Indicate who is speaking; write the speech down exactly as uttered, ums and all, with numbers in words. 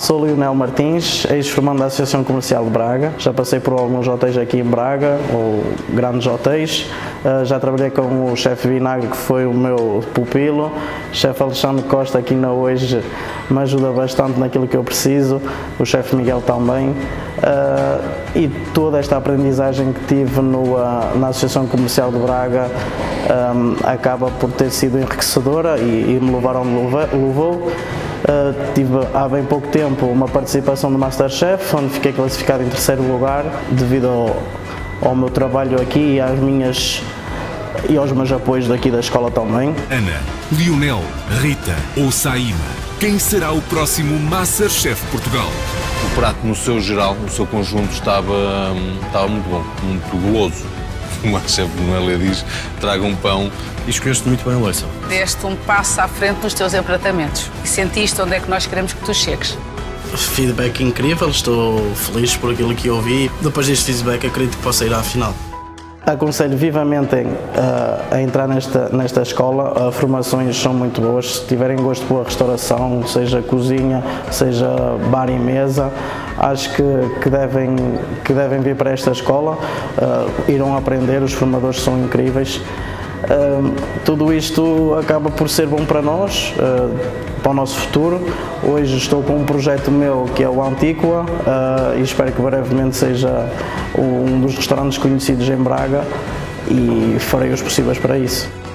Speaker 1: Sou Lionel Martins, ex-formando da Associação Comercial de Braga. Já passei por alguns hotéis aqui em Braga, ou grandes hotéis. Já trabalhei com o chefe Vinagre, que foi o meu pupilo. O chefe Alexandre Costa, que ainda hoje me ajuda bastante naquilo que eu preciso. O chefe Miguel também. E toda esta aprendizagem que tive no, na Associação Comercial de Braga um, acaba por ter sido enriquecedora e, e me levar onde levou. Uh, tive há bem pouco tempo uma participação no Masterchef, onde fiquei classificado em terceiro lugar, devido ao, ao meu trabalho aqui e às minhas e aos meus apoios daqui da escola também.
Speaker 2: Ana, Lionel, Rita ou Saíma, quem será o próximo Masterchef Portugal?
Speaker 3: O prato no seu geral, no seu conjunto, estava, estava muito bom, muito goloso. O Masterchef Noélia diz, traga um pão.
Speaker 4: E escolheste muito bem a louça.
Speaker 5: Deste um passo à frente nos teus empratamentos e sentiste onde é que nós queremos que tu chegues.
Speaker 1: Feedback incrível, estou feliz por aquilo que ouvi. Depois deste feedback acredito que possa ir à final. Aconselho vivamente a, a entrar nesta, nesta escola. As formações são muito boas. Se tiverem gosto pela restauração, seja cozinha, seja bar e mesa, acho que, que, devem, que devem vir para esta escola. Uh, irão aprender, os formadores são incríveis. Uh, tudo isto acaba por ser bom para nós, uh, para o nosso futuro. Hoje estou com um projeto meu que é o Antíqua uh, e espero que brevemente seja um dos restaurantes conhecidos em Braga e farei os possíveis para isso.